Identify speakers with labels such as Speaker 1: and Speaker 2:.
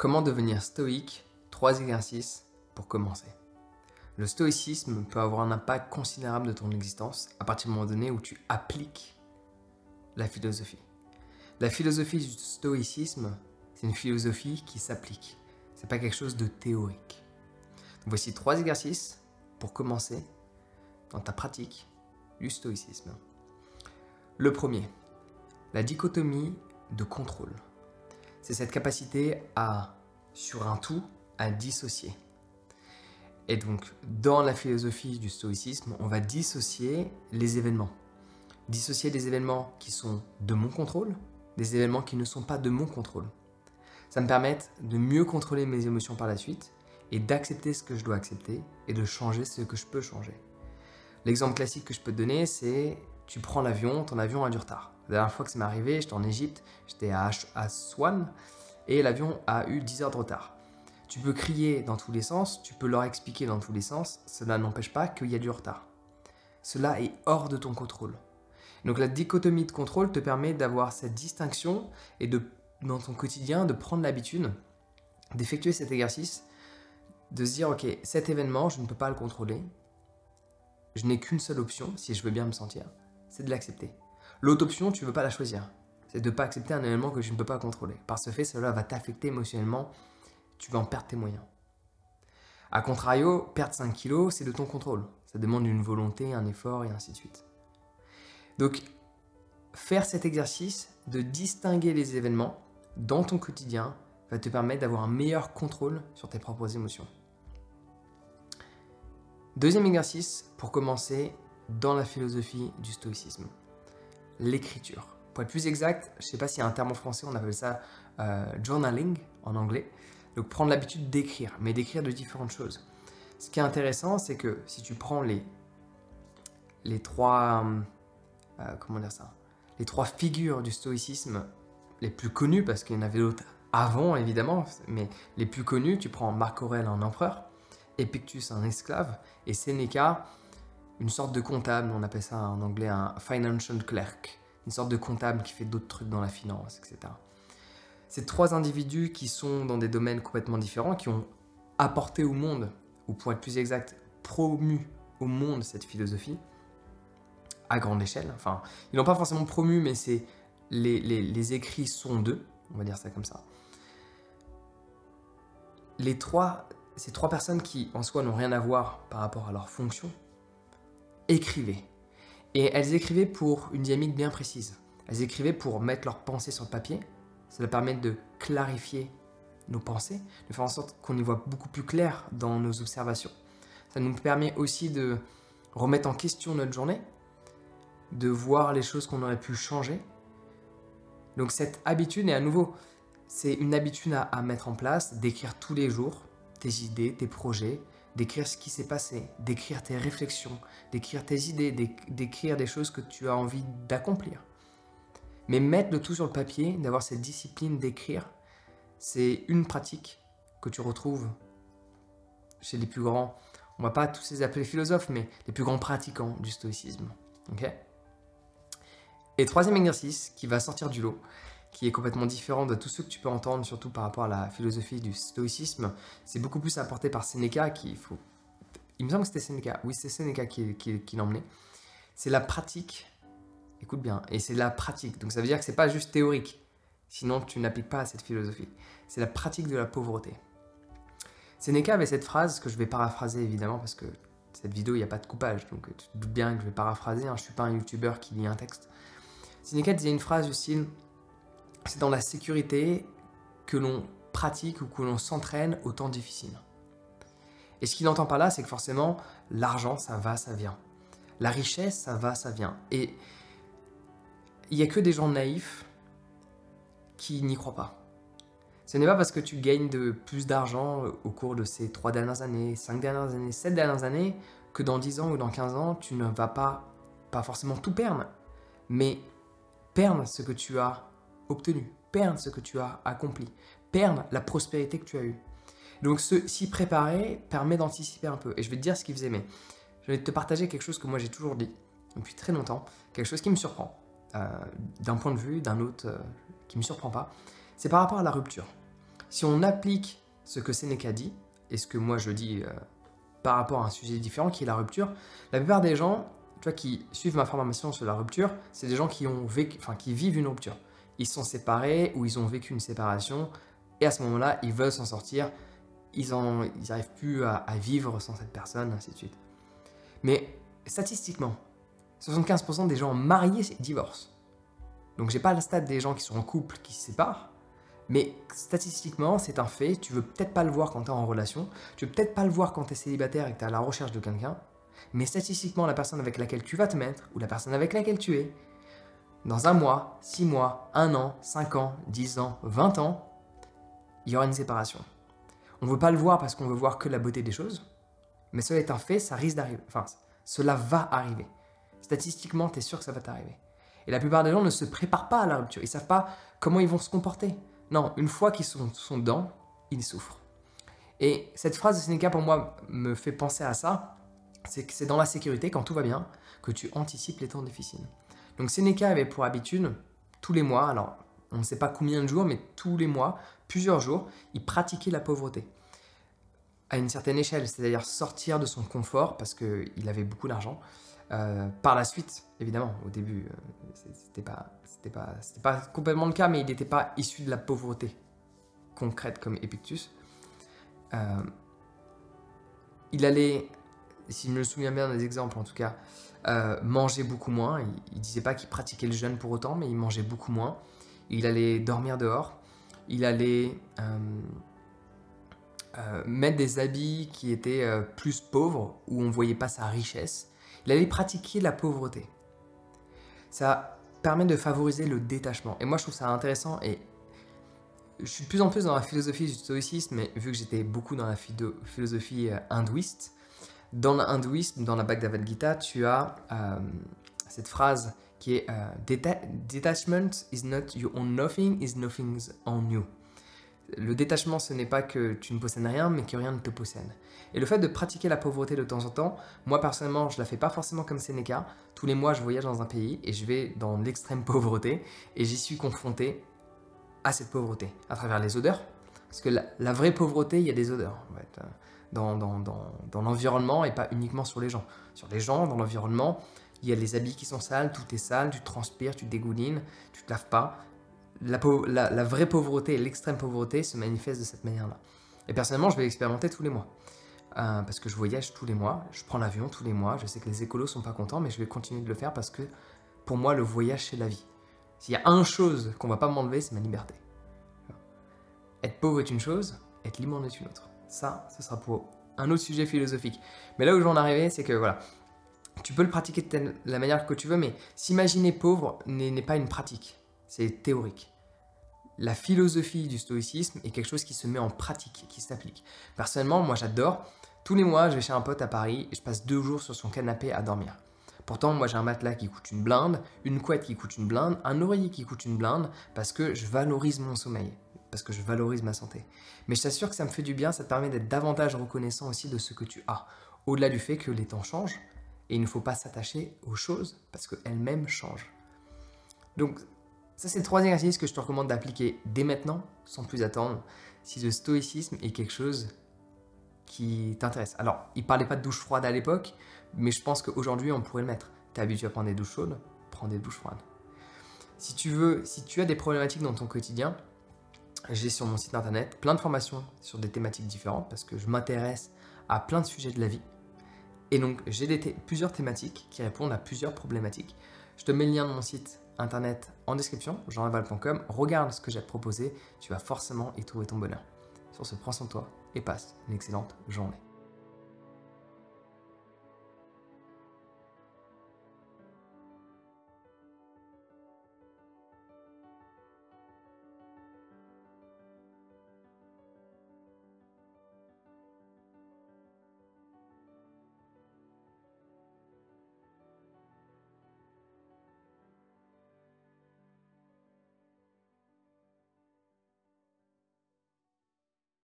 Speaker 1: Comment devenir stoïque? 3 exercices pour commencer. Le stoïcisme peut avoir un impact considérable de ton existence à partir du moment donné où tu appliques la philosophie. La philosophie du stoïcisme, c'est une philosophie qui s'applique. Ce n'est pas quelque chose de théorique. Donc voici 3 exercices pour commencer dans ta pratique du stoïcisme. Le premier, la dichotomie de contrôle. C'est cette capacité à, sur un tout, à dissocier. Et donc, dans la philosophie du stoïcisme, on va dissocier les événements. Dissocier des événements qui sont de mon contrôle, des événements qui ne sont pas de mon contrôle. Ça me permet de mieux contrôler mes émotions par la suite et d'accepter ce que je dois accepter et de changer ce que je peux changer. L'exemple classique que je peux te donner, c'est tu prends l'avion, ton avion a du retard. La dernière fois que ça m'est arrivé, j'étais en Égypte, j'étais à Aswan et l'avion a eu 10 heures de retard. Tu peux crier dans tous les sens, tu peux leur expliquer dans tous les sens, cela n'empêche pas qu'il y a du retard. Cela est hors de ton contrôle. Donc la dichotomie de contrôle te permet d'avoir cette distinction et dans ton quotidien de prendre l'habitude d'effectuer cet exercice, de se dire ok, cet événement, je ne peux pas le contrôler, je n'ai qu'une seule option si je veux bien me sentir, c'est de l'accepter. L'autre option, tu ne veux pas la choisir, c'est de ne pas accepter un événement que je ne peux pas contrôler. Par ce fait, cela va t'affecter émotionnellement, tu vas en perdre tes moyens. A contrario, perdre 5 kilos, c'est de ton contrôle. Ça demande une volonté, un effort et ainsi de suite. Donc, faire cet exercice de distinguer les événements dans ton quotidien va te permettre d'avoir un meilleur contrôle sur tes propres émotions. Deuxième exercice pour commencer dans la philosophie du stoïcisme, l'écriture. Pour être plus exact, je ne sais pas s'il y a un terme en français, on appelle ça journaling en anglais. Donc prendre l'habitude d'écrire, mais d'écrire de différentes choses. Ce qui est intéressant, c'est que si tu prends les trois figures du stoïcisme les plus connues, parce qu'il y en avait d'autres avant évidemment, mais les plus connues, tu prends Marc Aurèle, un empereur, Épictus, un esclave, et Sénéca, une sorte de comptable, on appelle ça en anglais un financial clerk, une sorte de comptable qui fait d'autres trucs dans la finance, etc. Ces 3 individus qui sont dans des domaines complètement différents, qui ont apporté au monde, ou pour être plus exact, promu au monde cette philosophie, à grande échelle. Enfin, ils n'ont pas forcément promu, mais les écrits sont d'eux, on va dire ça comme ça. Ces 3 personnes qui, en soi, n'ont rien à voir par rapport à leur fonction, écrivaient. Et elles écrivaient pour une dynamique bien précise. Elles écrivaient pour mettre leurs pensées sur le papier. Ça leur permet de clarifier nos pensées, de faire en sorte qu'on y voit beaucoup plus clair dans nos observations. Ça nous permet aussi de remettre en question notre journée, de voir les choses qu'on aurait pu changer. Donc cette habitude, et à nouveau, c'est une habitude à mettre en place, d'écrire tous les jours tes idées, tes projets, d'écrire ce qui s'est passé, d'écrire tes réflexions, d'écrire tes idées, d'écrire des choses que tu as envie d'accomplir. Mais mettre le tout sur le papier, d'avoir cette discipline d'écrire, c'est une pratique que tu retrouves chez les plus grands, on ne va pas tous les appeler philosophes, mais les plus grands pratiquants du stoïcisme. Okay ? Et 3e exercice qui va sortir du lot, qui est complètement différent de tous ceux que tu peux entendre, surtout par rapport à la philosophie du stoïcisme, c'est beaucoup plus apporté par Sénéca, il me semble que c'était Sénéca, oui c'est Sénéca qui l'emmenait, c'est la pratique, écoute bien, et c'est la pratique, donc ça veut dire que c'est pas juste théorique, sinon tu n'appliques pas à cette philosophie, c'est la pratique de la pauvreté. Sénéca avait cette phrase que je vais paraphraser évidemment, parce que cette vidéo il n'y a pas de coupage, donc tu te doutes bien que je vais paraphraser, hein, je ne suis pas un youtubeur qui lit un texte. Sénéca disait une phrase du style: c'est dans la sécurité que l'on pratique ou que l'on s'entraîne aux temps difficiles. Et ce qu'il entend par là, c'est que forcément, l'argent, ça va, ça vient. La richesse, ça va, ça vient. Et il n'y a que des gens naïfs qui n'y croient pas. Ce n'est pas parce que tu gagnes plus d'argent au cours de ces 3 dernières années, 5 dernières années, 7 dernières années, que dans 10 ans ou dans 15 ans, tu ne vas pas forcément tout perdre, mais perdre ce que tu as obtenu, perdre ce que tu as accompli, perdre la prospérité que tu as eue. Donc s'y préparer permet d'anticiper un peu. Et je vais te dire ce qu'il faisait, mais je vais te partager quelque chose que moi j'ai toujours dit depuis très longtemps, quelque chose qui me surprend, d'un point de vue, d'un autre qui ne me surprend pas, c'est par rapport à la rupture. Si on applique ce que Sénéca dit, et ce que moi je dis par rapport à un sujet différent qui est la rupture, la plupart des gens, tu vois, qui suivent ma formation sur la rupture, c'est des gens qui ont vécu, enfin, qui vivent une rupture. Ils sont séparés ou ils ont vécu une séparation et à ce moment-là, ils veulent s'en sortir. Ils n'arrivent plus à vivre sans cette personne, ainsi de suite. Mais statistiquement, 75% des gens mariés divorcent. Donc j'ai pas le stade des gens qui sont en couple qui se séparent, mais statistiquement, c'est un fait. Tu veux peut-être pas le voir quand tu es en relation, tu veux peut-être pas le voir quand tu es célibataire et que tu es à la recherche de quelqu'un, mais statistiquement, la personne avec laquelle tu vas te mettre, ou la personne avec laquelle tu es, dans 1 mois, 6 mois, 1 an, 5 ans, 10 ans, 20 ans, il y aura une séparation. On ne veut pas le voir parce qu'on veut voir que la beauté des choses, mais cela est un fait, ça risque d'arriver. Enfin, cela va arriver. Statistiquement, tu es sûr que ça va t'arriver. Et la plupart des gens ne se préparent pas à la rupture. Ils ne savent pas comment ils vont se comporter. Non, une fois qu'ils sont dedans, ils souffrent. Et cette phrase de Sénéca, pour moi, me fait penser à ça. C'est que c'est dans la sécurité, quand tout va bien, que tu anticipes les temps difficiles. Donc Sénéca avait pour habitude, tous les mois, alors on ne sait pas combien de jours, mais tous les mois, plusieurs jours, il pratiquait la pauvreté. À une certaine échelle, c'est-à-dire sortir de son confort, parce qu'il avait beaucoup d'argent. Par la suite, évidemment, au début, c'était pas complètement le cas, mais il n'était pas issu de la pauvreté concrète comme Épictus. Il allait, si je me souviens bien des exemples en tout cas, manger beaucoup moins. Il disait pas qu'il pratiquait le jeûne pour autant, mais il mangeait beaucoup moins. Il allait dormir dehors. Il allait mettre des habits qui étaient plus pauvres, où on ne voyait pas sa richesse. Il allait pratiquer la pauvreté. Ça permet de favoriser le détachement. Et moi, je trouve ça intéressant. Et je suis de plus en plus dans la philosophie du stoïcisme, mais vu que j'étais beaucoup dans la philosophie hindouiste, dans l'hindouisme, dans la Bhagavad Gita, tu as cette phrase qui est Detachment is not you own nothing, is nothing's on you. Le détachement, ce n'est pas que tu ne possèdes rien, mais que rien ne te possède. Et le fait de pratiquer la pauvreté de temps en temps, moi personnellement, je ne la fais pas forcément comme Sénéca. Tous les mois, je voyage dans un pays et je vais dans l'extrême pauvreté et j'y suis confronté à cette pauvreté, à travers les odeurs. Parce que la vraie pauvreté, il y a des odeurs, en fait, dans l'environnement et pas uniquement sur les gens. Sur les gens, dans l'environnement, il y a les habits qui sont sales, tout est sale, tu transpires, tu dégoulines, tu ne te laves pas. La vraie pauvreté et l'extrême pauvreté se manifestent de cette manière-là. Et personnellement, je vais l'expérimenter tous les mois. Parce que je voyage tous les mois, je prends l'avion tous les mois, je sais que les écolos sont pas contents, mais je vais continuer de le faire parce que pour moi, le voyage, c'est la vie. S'il y a une chose qu'on va pas m'enlever, c'est ma liberté. Être pauvre est une chose, être libre en est une autre. Ça, ce sera pour un autre sujet philosophique. Mais là où je veux en arriver, c'est que voilà, tu peux le pratiquer de la manière que tu veux, mais s'imaginer pauvre n'est pas une pratique, c'est théorique. La philosophie du stoïcisme est quelque chose qui se met en pratique, qui s'applique. Personnellement, moi j'adore. Tous les mois, je vais chez un pote à Paris et je passe 2 jours sur son canapé à dormir. Pourtant, moi j'ai un matelas qui coûte une blinde, une couette qui coûte une blinde, un oreiller qui coûte une blinde, parce que je valorise mon sommeil, parce que je valorise ma santé. Mais je t'assure que ça me fait du bien, ça te permet d'être davantage reconnaissant aussi de ce que tu as. Au-delà du fait que les temps changent, et il ne faut pas s'attacher aux choses, parce qu'elles-mêmes changent. Donc, ça, c'est le 3e exercice que je te recommande d'appliquer dès maintenant, sans plus attendre, si le stoïcisme est quelque chose qui t'intéresse. Alors, il ne parlait pas de douche froide à l'époque, mais je pense qu'aujourd'hui, on pourrait le mettre. Tu es habitué à prendre des douches chaudes, prends des douches froides. Si tu as des problématiques dans ton quotidien, j'ai sur mon site internet plein de formations sur des thématiques différentes, parce que je m'intéresse à plein de sujets de la vie. Et donc, j'ai plusieurs thématiques qui répondent à plusieurs problématiques. Je te mets le lien de mon site internet en description, jeanlaval.com. Regarde ce que j'ai à te proposer, tu vas forcément y trouver ton bonheur. Sur ce, prends soin de toi et passe une excellente journée.